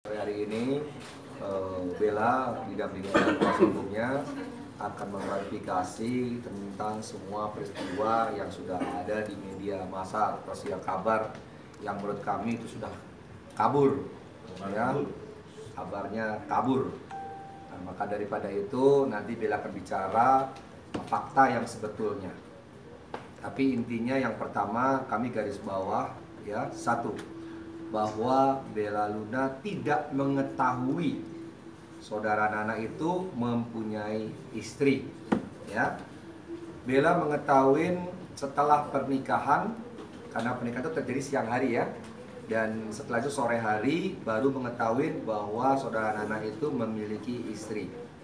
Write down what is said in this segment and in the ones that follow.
Hari ini Bella didampingi oleh kuasa hukumnya akan mengklarifikasi tentang semua peristiwa yang sudah ada di media massa atau siar kabar yang menurut kami itu sudah kabur, ya, kabarnya kabur. Nah, maka daripada itu nanti Bella akan bicara fakta yang sebetulnya. Tapi intinya yang pertama kami garis bawah, ya, satu, bahwa Bella Luna tidak mengetahui saudara Nana itu mempunyai istri, ya. Bella mengetahui setelah pernikahan, karena pernikahan itu terjadi siang hari, ya, dan setelah itu sore hari baru mengetahui bahwa saudara Nana itu memiliki istri.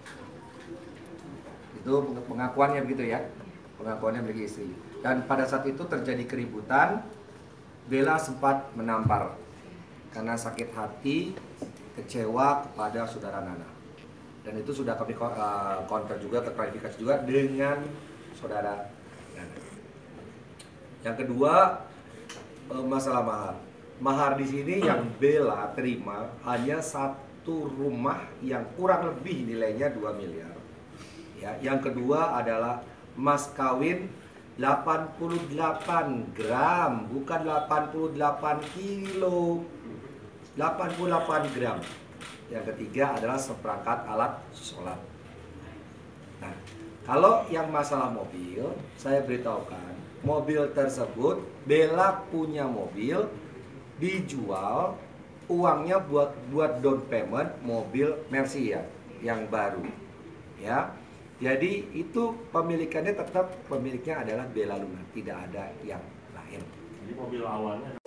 Itu pengakuannya begitu, ya, pengakuannya memiliki istri. Dan pada saat itu terjadi keributan, Bella sempat menampar karena sakit hati, kecewa kepada saudara Nana. Dan itu sudah kami counter juga, terklarifikasi juga dengan saudara Nana. Yang kedua, masalah mahar. Mahar di sini yang Bella terima hanya satu rumah yang kurang lebih nilainya 2 miliar. Ya, yang kedua adalah mas kawin 88 gram, bukan 88 kilo. 88 gram. Yang ketiga adalah seperangkat alat sholat. Nah, kalau yang masalah mobil, saya beritahukan, mobil tersebut Bella punya mobil, dijual, uangnya buat down payment mobil Mercy, ya, yang baru, ya. Jadi itu pemilikannya tetap pemiliknya adalah Bella Luna, tidak ada yang lain. Jadi mobil awalnya